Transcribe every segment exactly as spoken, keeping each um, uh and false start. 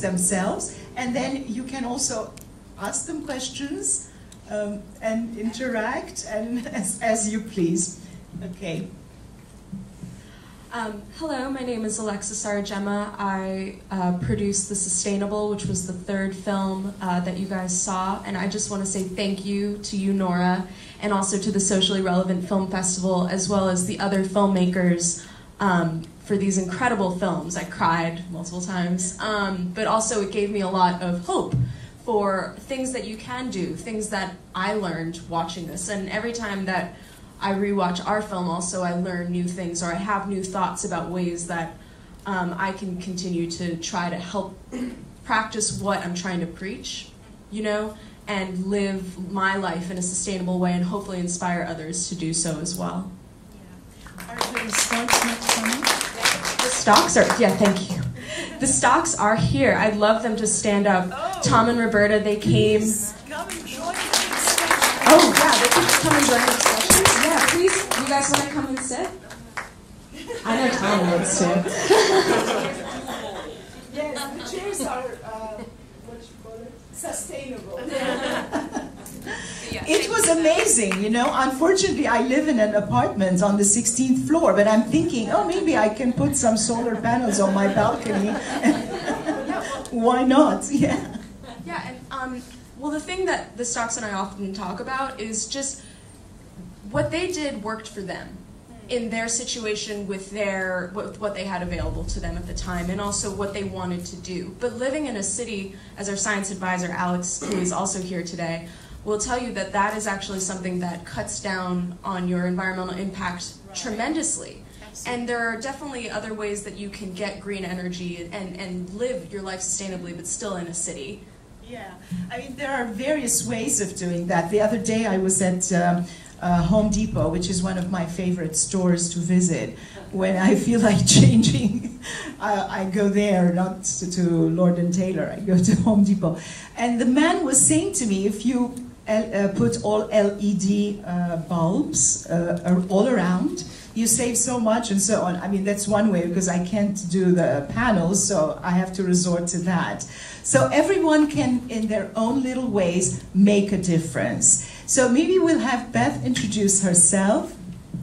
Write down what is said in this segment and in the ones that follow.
themselves, and then you can also ask them questions um, and interact and as, as you please. Okay. Um, hello, my name is Alexis Sarajema. I uh, produced The Sustainable, which was the third film uh, that you guys saw, and I just want to say thank you to you, Nora, and also to the Socially Relevant Film Festival, as well as the other filmmakers um, for these incredible films. I cried multiple times, um, but also it gave me a lot of hope for things that you can do, things that I learned watching this, and every time that I rewatch our film also, I learn new things, or I have new thoughts about ways that um, I can continue to try to help practice what I'm trying to preach, you know, and live my life in a sustainable way and hopefully inspire others to do so as well. Yeah. Are there stocks next coming? The stocks are, yeah, thank you. The stocks are here. I'd love them to stand up. Oh, Tom and Roberta, they came. Please come and join the discussion. Oh, yeah, they can come and join the discussion. Yeah, please, you guys want to come and sit? I know Tom wants to. Yes, the chairs are, uh, what you call it, sustainable. It was amazing, you know. Unfortunately, I live in an apartment on the sixteenth floor, but I'm thinking, oh, maybe I can put some solar panels on my balcony. Why not? Yeah. Yeah, and um, well, the thing that the Stocks and I often talk about is just what they did worked for them in their situation with their what, what they had available to them at the time, and also what they wanted to do. But living in a city, as our science advisor Alex, who is also here today, will tell you that that is actually something that cuts down on your environmental impact right. tremendously. Absolutely. And there are definitely other ways that you can get green energy and, and live your life sustainably, but still in a city. Yeah, I mean, there are various ways of doing that. The other day I was at um, uh, Home Depot, which is one of my favorite stores to visit. When I feel like changing, I, I go there, not to, to Lord and Taylor, I go to Home Depot. And the man was saying to me, if you uh, put all L E D uh, bulbs uh, all around, you save so much and so on. I mean, that's one way, because I can't do the panels, so I have to resort to that. So everyone can, in their own little ways, make a difference. So maybe we'll have Beth introduce herself.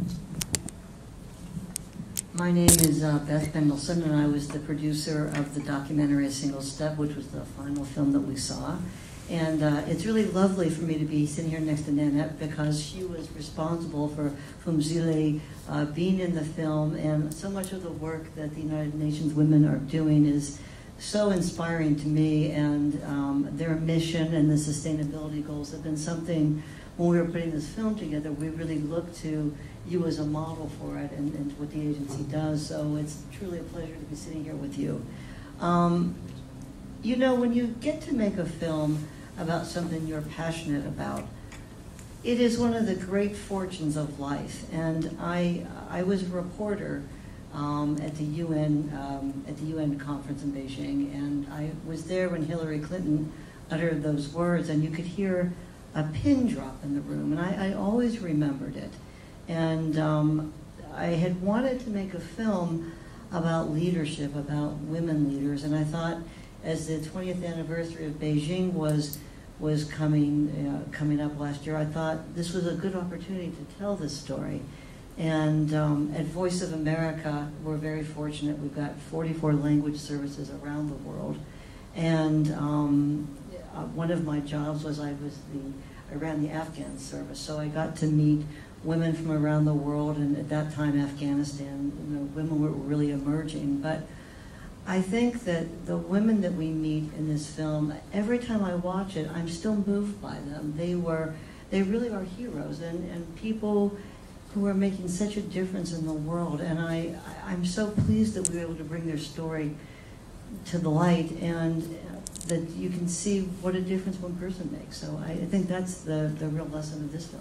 My name is uh, Beth Mendelsohn, and I was the producer of the documentary A Single Step, which was the final film that we saw. And uh, it's really lovely for me to be sitting here next to Nanette, because she was responsible for Phumzile uh, being in the film, and so much of the work that the United Nations women are doing is so inspiring to me, and um, their mission and the sustainability goals have been something, when we were putting this film together, we really looked to you as a model for it and, and what the agency does. So it's truly a pleasure to be sitting here with you. Um, you know, when you get to make a film about something you're passionate about, it is one of the great fortunes of life. And I, I was a reporter um, at the U N um, at the U N conference in Beijing, and I was there when Hillary Clinton uttered those words, and you could hear a pin drop in the room, and I, I always remembered it. And um, I had wanted to make a film about leadership, about women leaders, and I thought, as the twentieth anniversary of Beijing was was coming uh, coming up last year, I thought this was a good opportunity to tell this story. And um, at Voice of America, we're very fortunate. We've got forty-four language services around the world, and um, uh, one of my jobs was I was the I ran the Afghan service, so I got to meet women from around the world, and at that time Afghanistan, you know, women were really emerging. But I think that the women that we meet in this film, every time I watch it, I'm still moved by them. They were, they really are heroes, and, and people who are making such a difference in the world. And I, I'm so pleased that we were able to bring their story to the light, and that you can see what a difference one person makes. So I, I think that's the, the real lesson of this film.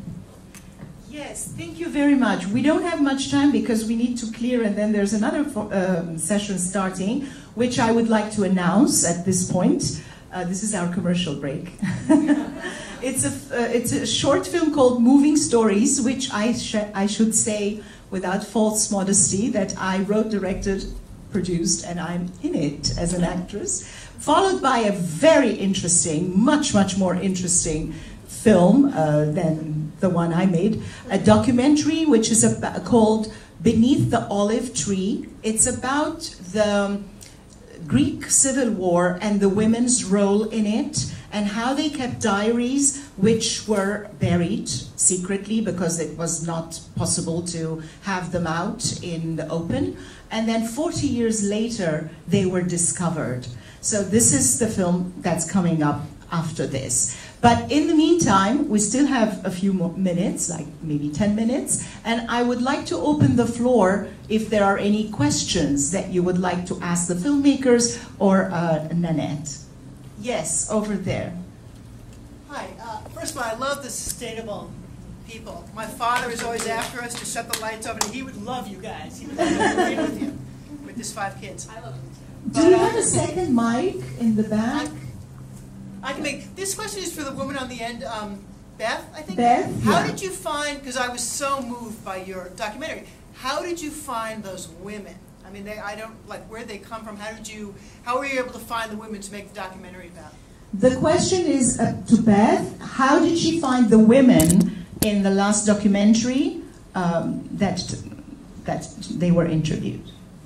Yes, thank you very much. We don't have much time because we need to clear, and then there's another um, session starting, which I would like to announce at this point. Uh, this is our commercial break. It's a, uh, it's a short film called Moving Stories, which I, sh I should say, without false modesty, that I wrote, directed, produced, and I'm in it as an actress, followed by a very interesting, much, much more interesting film uh, than the one I made, a documentary which is a, called Beneath the Olive Tree. It's about the Greek Civil War and the women's role in it, and how they kept diaries which were buried secretly because it was not possible to have them out in the open. And then forty years later, they were discovered. So this is the film that's coming up after this. But in the meantime, we still have a few more minutes, like maybe ten minutes, and I would like to open the floor if there are any questions that you would like to ask the filmmakers or uh, Nanette. Yes, over there. Hi. Uh, first of all, I love the sustainable people. My father is always after us to shut the lights off, and he would love you guys. He would love to agree with you, with his five kids. I love him too. Do you have a second mic in the back? I, I can make, this question is for the woman on the end, um, Beth, I think? Beth, How yeah. did you find, because I was so moved by your documentary, how did you find those women? I mean, they, I don't, like, where did they come from? How did you, how were you able to find the women to make the documentary about? The question is uh, to Beth, how did she find the women in the last documentary um, that, that they were interviewed?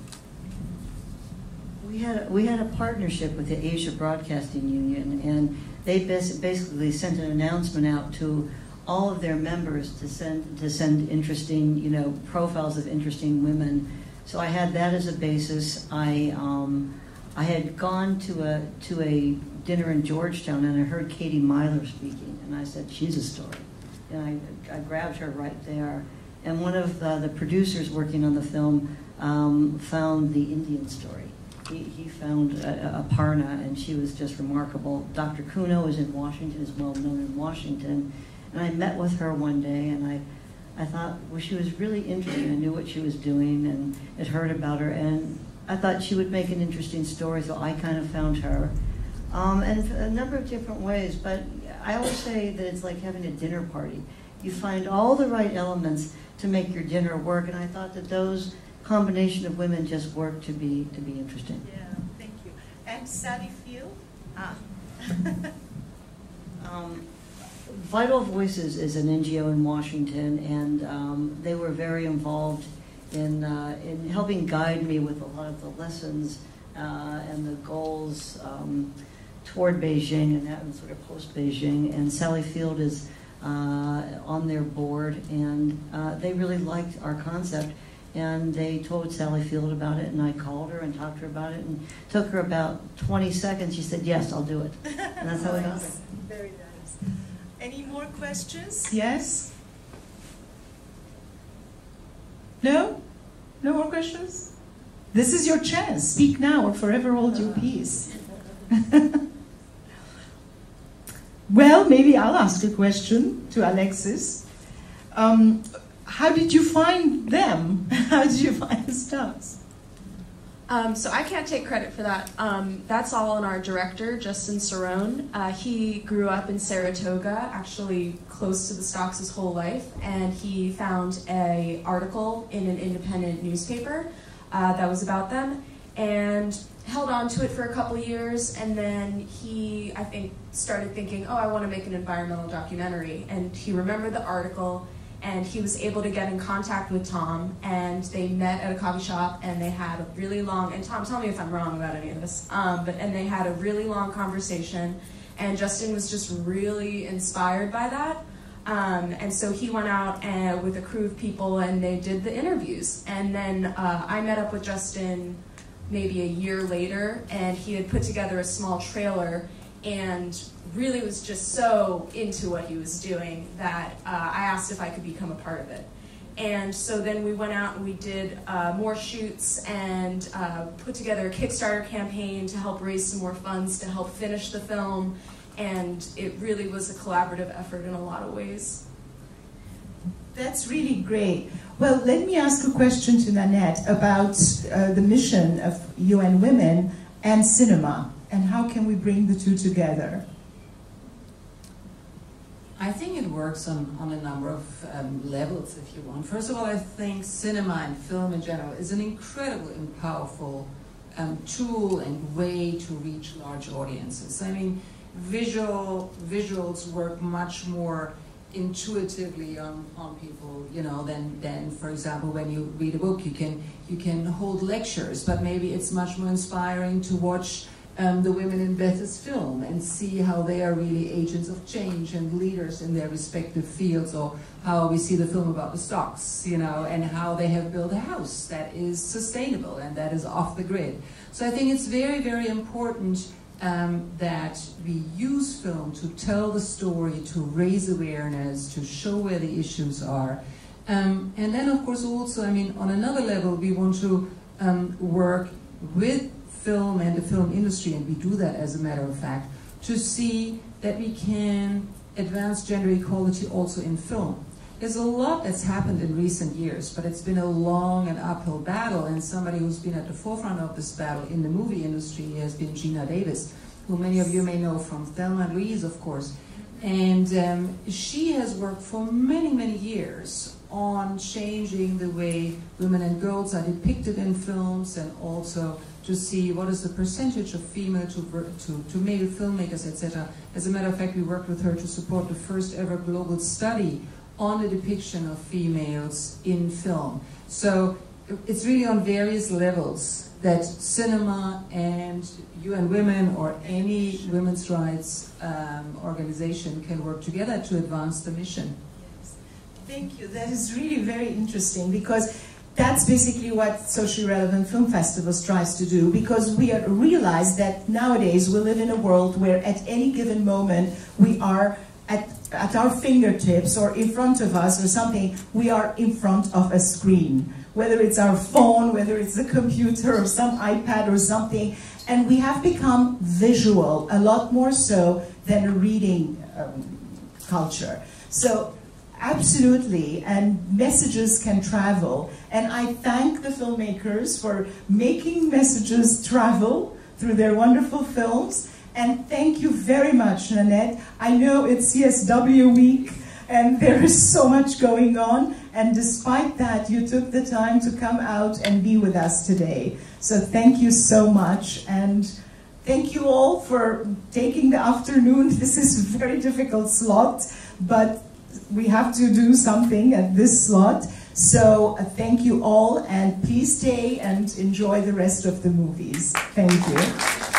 We had, we had a partnership with the Asia Broadcasting Union, and they bas basically sent an announcement out to all of their members to send, to send interesting, you know, profiles of interesting women. So I had that as a basis. I um, I had gone to a to a dinner in Georgetown, and I heard Katie Myler speaking, and I said, she's a story. And I, I grabbed her right there. And one of the, the producers working on the film um, found the Indian story. He, he found a, a Aparna, and she was just remarkable. Doctor Kuno is in Washington, is well known in Washington. And I met with her one day, and I I thought, well, she was really interesting. I knew what she was doing and had heard about her, and I thought she would make an interesting story, so I kind of found her. Um, and a number of different ways, but I always say that it's like having a dinner party. You find all the right elements to make your dinner work, and I thought that those combination of women just work to be to be interesting. Yeah, thank you. And Sally Field? Ah. um, Vital Voices is an N G O in Washington, and um, they were very involved in uh, in helping guide me with a lot of the lessons uh, and the goals um, toward Beijing and that and sort of post-Beijing. And Sally Field is uh, on their board, and uh, they really liked our concept. And they told Sally Field about it, and I called her and talked to her about it, and took her about twenty seconds. She said, yes, I'll do it. And that's how we got it. Very nice. Any more questions? Yes? No? No more questions? This is your chance. Speak now or forever hold your peace. Well, maybe I'll ask a question to Alexis. Um, how did you find them? How did you find the stars? Um, so I can't take credit for that. Um, that's all on our director, Justin Cerrone. Uh, he grew up in Saratoga, actually close to the Stocks his whole life, and he found an article in an independent newspaper uh, that was about them, and held on to it for a couple years, and then he, I think, started thinking, oh, I want to make an environmental documentary, and he remembered the article, and he was able to get in contact with Tom, and they met at a coffee shop, and they had a really long, and Tom, tell me if I'm wrong about any of this, um, but and they had a really long conversation, and Justin was just really inspired by that, um, and so he went out and, with a crew of people, and they did the interviews, and then uh, I met up with Justin maybe a year later, and he had put together a small trailer, and really was just so into what he was doing that uh, I asked if I could become a part of it. And so then we went out and we did uh, more shoots and uh, put together a Kickstarter campaign to help raise some more funds to help finish the film, and it really was a collaborative effort in a lot of ways. That's really great. Well, let me ask a question to Nanette about uh, the mission of U N Women and cinema, and how can we bring the two together? I I think it works on, on a number of um, levels, if you want. First of all, I think cinema and film in general is an incredibly and powerful um, tool and way to reach large audiences. I mean, visual visuals work much more intuitively on, on people, you know, than, than, for example, when you read a book, you can, you can hold lectures, but maybe it's much more inspiring to watch um, the women in Beth's film and see how they are really agents of change and leaders in their respective fields, or how we see the film about the Stocks, you know, and how they have built a house that is sustainable and that is off the grid. So I think it's very, very important Um, that we use film to tell the story, to raise awareness, to show where the issues are. Um, and then, of course, also, I mean, on another level, we want to um, work with film and the film industry, and we do that as a matter of fact, to see that we can advance gender equality also in film. There's a lot that's happened in recent years, but it's been a long and uphill battle, and somebody who's been at the forefront of this battle in the movie industry has been Geena Davis, who many of you may know from Thelma and Louise, of course. And um, she has worked for many, many years on changing the way women and girls are depicted in films, and also to see what is the percentage of female to, to, to male filmmakers, et cetera. As a matter of fact, we worked with her to support the first ever global study on the depiction of females in film. So it's really on various levels that cinema and U N Women or any women's rights um, organization can work together to advance the mission. Yes. Thank you. That is really very interesting, because that's basically what Socially Relevant Film Festival strives to do, because we are, realize that nowadays we live in a world where at any given moment we are at at our fingertips or in front of us or something, we are in front of a screen. Whether it's our phone, whether it's a computer or some iPad or something, and we have become visual a lot more so than a reading um, culture. So absolutely, and messages can travel, and I thank the filmmakers for making messages travel through their wonderful films. And thank you very much, Nanette. I know it's C S W week and there is so much going on, and despite that, you took the time to come out and be with us today. So thank you so much, and thank you all for taking the afternoon. This is a very difficult slot, but we have to do something at this slot. So uh, thank you all, and please stay and enjoy the rest of the movies. Thank you.